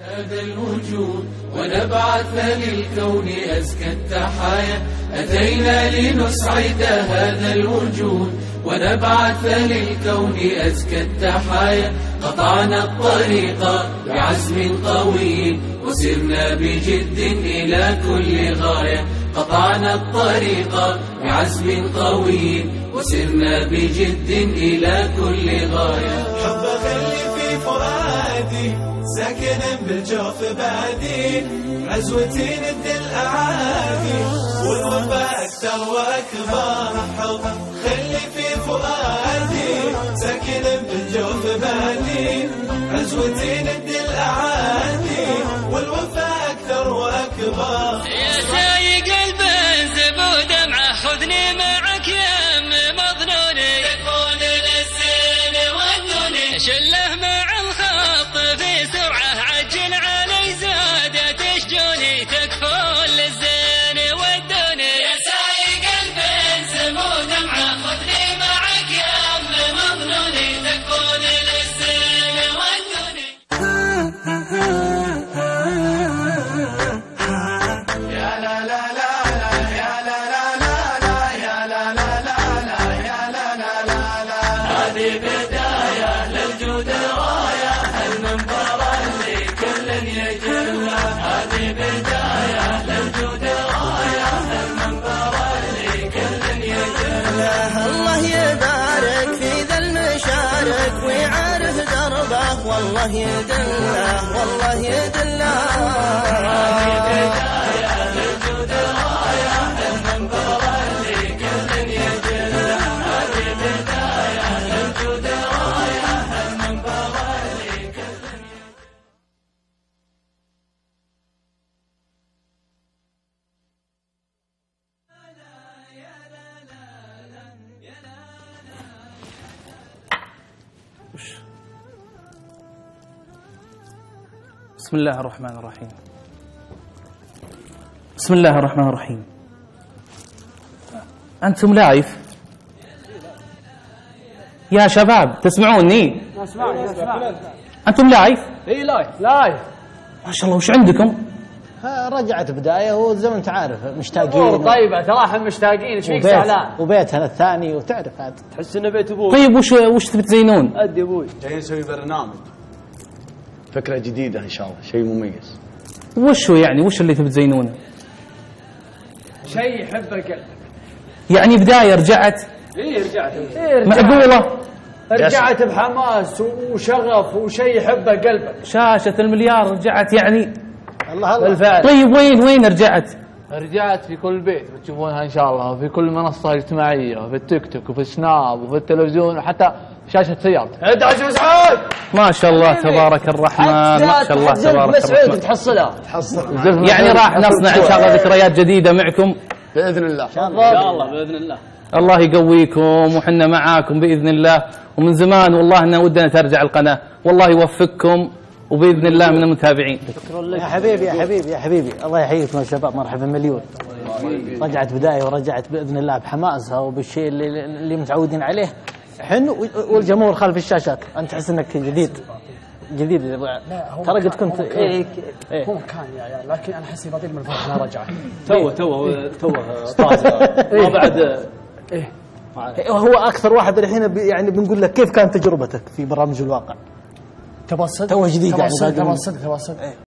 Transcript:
هذا الوجود ونبعث للكون أزكى التحايا، أتينا لنسعد هذا الوجود ونبعث للكون أزكى التحايا. قطعنا الطريق بعزم قوي وسرنا بجد إلى كل غاية. قطعنا الطريق بعزم قوي وسرنا بجد إلى كل غاية. حب خلي في فؤادي ساكن بالجوف بادي، عزوتي ند الأعادي والوفاء أكثر وأكبر. حب خلي في فؤادي ساكن بالجوف بادي، عزوتي ند الأعادي والوفاء أكثر وأكبر. يا سايق البن زبو دمعة خذني معك يا ام مظنوني، تكون للزين والنوني شله مع الخط في سرعة عجل علي زادت شجوني، تكفون للزين والدوني. يا سايق البن زبو دمعة خذني معك يا ام مظنوني، تكفون للزين والدوني. هذه بداية للجود راية، المنبر اللي كل يجلى. هذه بداية للجود راية، المنبر اللي كل يجلى. الله يبارك في ذا المشارك ويعرف دربه، والله يدله والله يدله. هذه بداية للجود راية، المنبر اللي كل يجلى. هذه بداية للجود راية، المنبر اللي كل بسم الله الرحمن الرحيم. بسم الله الرحمن الرحيم. أنتم لايف يا شباب؟ تسمعوني؟ أنتم لايف؟ اي لايف. ما شاء الله. وش عندكم؟ رجعت بداية والزمن تعرف مشتاقين. طيب تراحم مشتاقين. ايش فيك زعلان؟ وبيتنا الثاني وتعرف عاد. تحس انه بيت ابوي. طيب وش تبي تزينون؟ ادي ابوي. جايين نسوي برنامج، فكرة جديدة إن شاء الله، شيء مميز. وشو يعني؟ وش اللي تبي تزينونه؟ شيء يحبه قلبك. يعني بداية رجعت رجعت معقولة؟ رجعت بحماس وشغف وشيء يحبه قلبك. شاشة المليار رجعت يعني؟ الله بالفعل. طيب وين رجعت؟ رجعت في كل بيت بتشوفونها ان شاء الله، وفي كل منصة اجتماعية، وفي التيك توك وفي السناب وفي التلفزيون وحتى شاشة سيارتك. 11 مسعود ما شاء الله تبارك الرحمن. ما شاء الله تبارك الرحمن. تحصلها. يعني راح نصنع ان شاء الله ذكريات جديدة معكم بإذن الله. ان شاء الله باذن الله. الله يقويكم وحنا معاكم بإذن الله. ومن زمان والله إننا ودنا ترجع القناة، والله يوفقكم وبإذن الله من المتابعين. يا حبيبي يا حبيبي يا حبيبي، الله يحييكم يا شباب، مرحبا مليون. رجعت بداية ورجعت بإذن الله بحماسها وبالشيء اللي متعودين عليه حن، والجمهور خلف الشاشات. أنت تحس إنك جديد ترى قد كنت هو كان يا عيال، لكن أنا حسي بطيء من الفرح. لا رجع توه استاذ ما بعد هو أكثر واحد الحين يعني بنقول لك كيف كانت تجربتك في برامج الواقع؟ تبى الصدق؟ تو جديد يعني. تبى الصدق